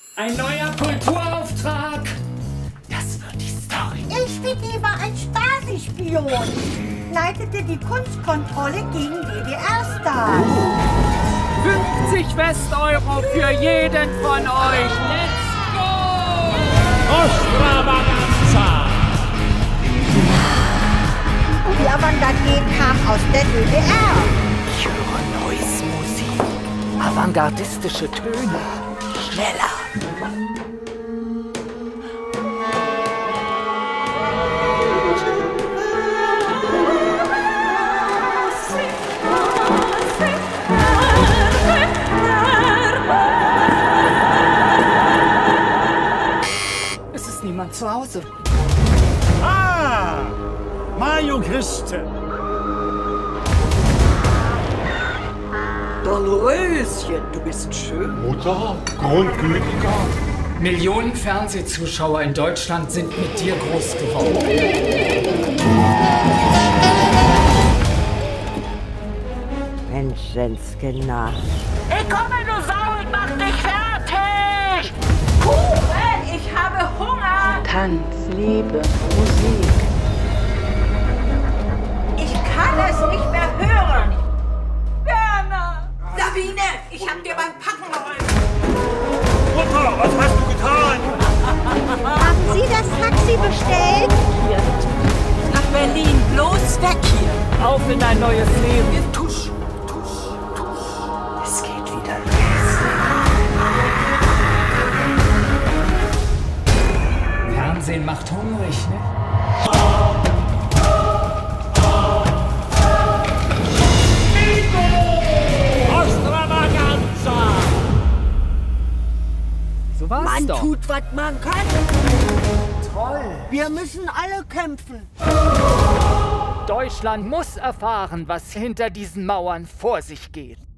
Ein neuer Kulturauftrag. Das wird die Story. SPD war ein Stasi-Spion. Leitete die Kunstkontrolle gegen DDR-Stars. 50 Westeuro für jeden von euch. Let's go! Extravaganza! Die Avantgarde kam aus der DDR. Ich höre Noise Musik. Avantgardistische Töne. Schneller. Es ist niemand zu Hause. Ah! Mario Christe! Dornröschen, du bist schön. Mutter, grundgütiger. Millionen Fernsehzuschauer in Deutschland sind mit dir groß geworden. Menschenskinder. Ich komme, du Sau, ich mach dich fertig! Kuchen, ich habe Hunger! Tanz, Liebe, Musik. Ich kann es nicht mehr hören! Werner! Sabine, ich hab dir beim Packen geholfen! Mutter, was hast du getan? Haben Sie das Taxi bestellt? Nach Berlin, bloß weg hier! Auf in ein neues Leben. Tusch! Es geht wieder los. Fernsehen macht hungrig, ne? Extravaganza! So war's Man doch. tut, was man kann. Toll. Wir müssen alle kämpfen. Deutschland muss erfahren, was hinter diesen Mauern vor sich geht.